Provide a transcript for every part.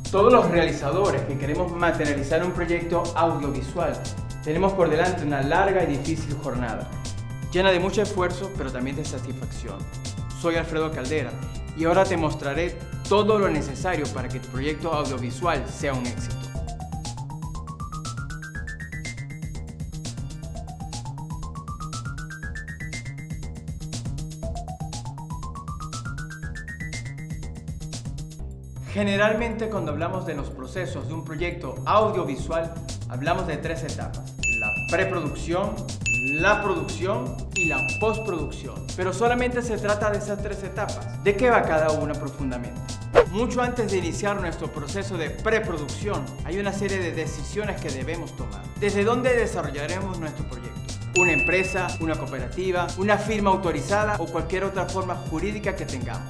Todos los realizadores que queremos materializar un proyecto audiovisual tenemos por delante una larga y difícil jornada, llena de mucho esfuerzo pero también de satisfacción. Soy Alfredo Caldera y ahora te mostraré todo lo necesario para que tu proyecto audiovisual sea un éxito. Generalmente cuando hablamos de los procesos de un proyecto audiovisual, hablamos de tres etapas: la preproducción, la producción y la postproducción. Pero solamente se trata de esas tres etapas. ¿De qué va cada una profundamente? Mucho antes de iniciar nuestro proceso de preproducción, hay una serie de decisiones que debemos tomar. ¿Desde dónde desarrollaremos nuestro proyecto? ¿Una empresa, una cooperativa, una firma autorizada o cualquier otra forma jurídica que tengamos?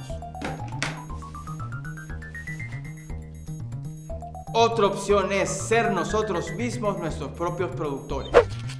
Otra opción es ser nosotros mismos nuestros propios productores.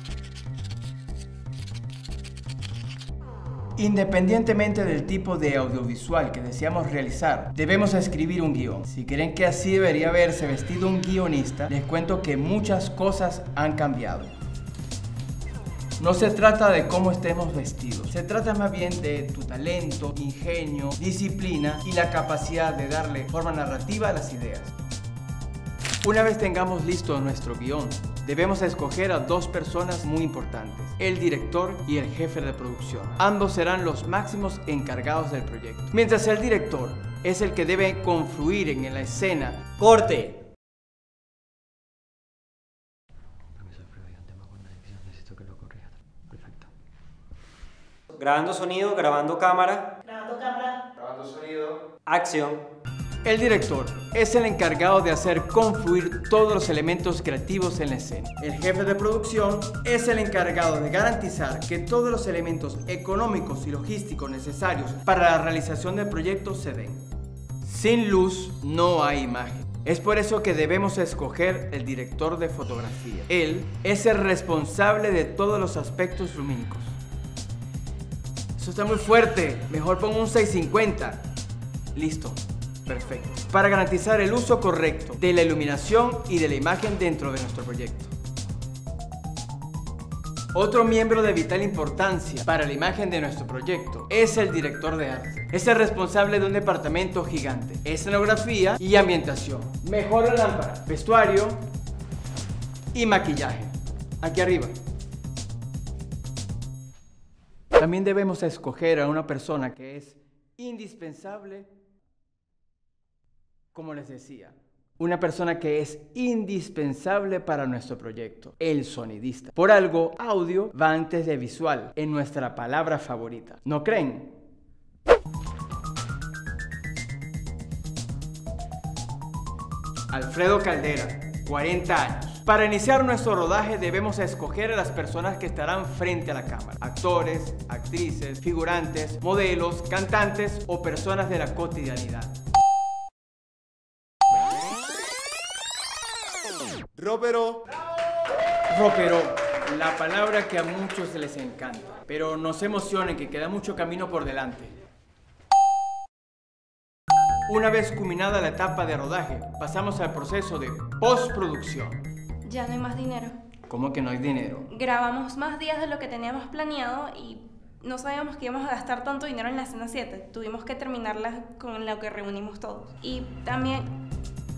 Independientemente del tipo de audiovisual que deseamos realizar, debemos escribir un guión. Si creen que así debería haberse vestido un guionista, les cuento que muchas cosas han cambiado. No se trata de cómo estemos vestidos, se trata más bien de tu talento, ingenio, disciplina y la capacidad de darle forma narrativa a las ideas. Una vez tengamos listo nuestro guión, debemos escoger a dos personas muy importantes: el director y el jefe de producción. Ambos serán los máximos encargados del proyecto. Mientras el director es el que debe confluir en la escena. ¡Corte! Grabando sonido, grabando cámara. Grabando cámara. Grabando sonido. Acción. El director es el encargado de hacer confluir todos los elementos creativos en la escena. El jefe de producción es el encargado de garantizar que todos los elementos económicos y logísticos necesarios para la realización del proyecto se den. Sin luz no hay imagen. Es por eso que debemos escoger el director de fotografía. Él es el responsable de todos los aspectos lumínicos. Eso está muy fuerte. Mejor pongo un 650. Listo. Perfecto. Para garantizar el uso correcto de la iluminación y de la imagen dentro de nuestro proyecto. Otro miembro de vital importancia para la imagen de nuestro proyecto es el director de arte. Es el responsable de un departamento gigante: escenografía y ambientación, mejor la lámpara, vestuario y maquillaje. Aquí arriba. También debemos escoger a una persona que es indispensable. Como les decía, una persona que es indispensable para nuestro proyecto: el sonidista. Por algo, audio va antes de visual en nuestra palabra favorita. ¿No creen? Alfredo Caldera, 40 años. Para iniciar nuestro rodaje debemos escoger a las personas que estarán frente a la cámara: actores, actrices, figurantes, modelos, cantantes o personas de la cotidianidad. Ropero. Ropero, la palabra que a muchos les encanta, pero no se emocionen que queda mucho camino por delante. Una vez culminada la etapa de rodaje, pasamos al proceso de postproducción. Ya no hay más dinero. ¿Cómo que no hay dinero? Grabamos más días de lo que teníamos planeado y no sabíamos que íbamos a gastar tanto dinero en la escena 7. Tuvimos que terminarla con lo que reunimos todos. Y también...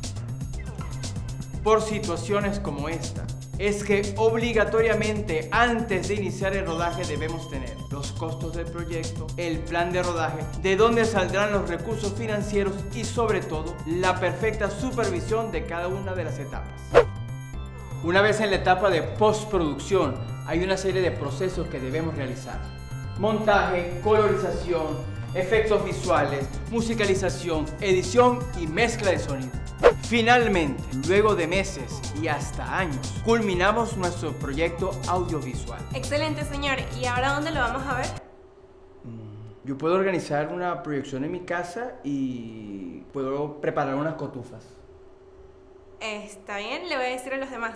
Por situaciones como esta, es que obligatoriamente antes de iniciar el rodaje debemos tener los costos del proyecto, el plan de rodaje, de dónde saldrán los recursos financieros y sobre todo la perfecta supervisión de cada una de las etapas. Una vez en la etapa de postproducción hay una serie de procesos que debemos realizar: montaje, colorización, efectos visuales, musicalización, edición y mezcla de sonido. Finalmente, luego de meses y hasta años, culminamos nuestro proyecto audiovisual. Excelente, señor. ¿Y ahora dónde lo vamos a ver? Yo puedo organizar una proyección en mi casa y puedo preparar unas cotufas. Está bien, le voy a decir a los demás.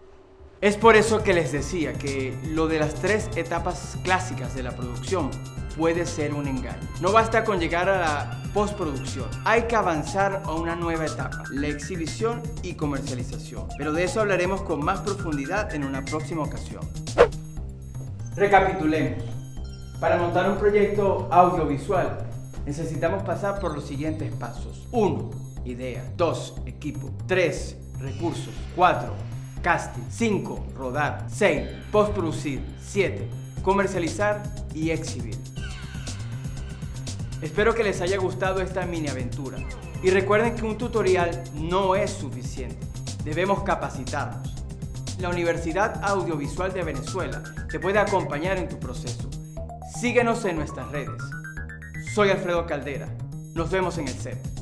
Es por eso que les decía que lo de las tres etapas clásicas de la producción puede ser un engaño. No basta con llegar a la postproducción. Hay que avanzar a una nueva etapa, la exhibición y comercialización. Pero de eso hablaremos con más profundidad en una próxima ocasión. Recapitulemos. Para montar un proyecto audiovisual, necesitamos pasar por los siguientes pasos. 1. Idea. 2. Equipo. 3. Recursos. 4. Casting. 5. Rodar. 6. Postproducir. 7. Comercializar y exhibir. Espero que les haya gustado esta mini aventura. Y recuerden que un tutorial no es suficiente. Debemos capacitarnos. La Universidad Audiovisual de Venezuela te puede acompañar en tu proceso. Síguenos en nuestras redes. Soy Alfredo Caldera. Nos vemos en el set.